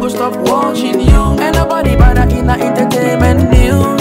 go stop watching you. And nobody bother in the entertainment news.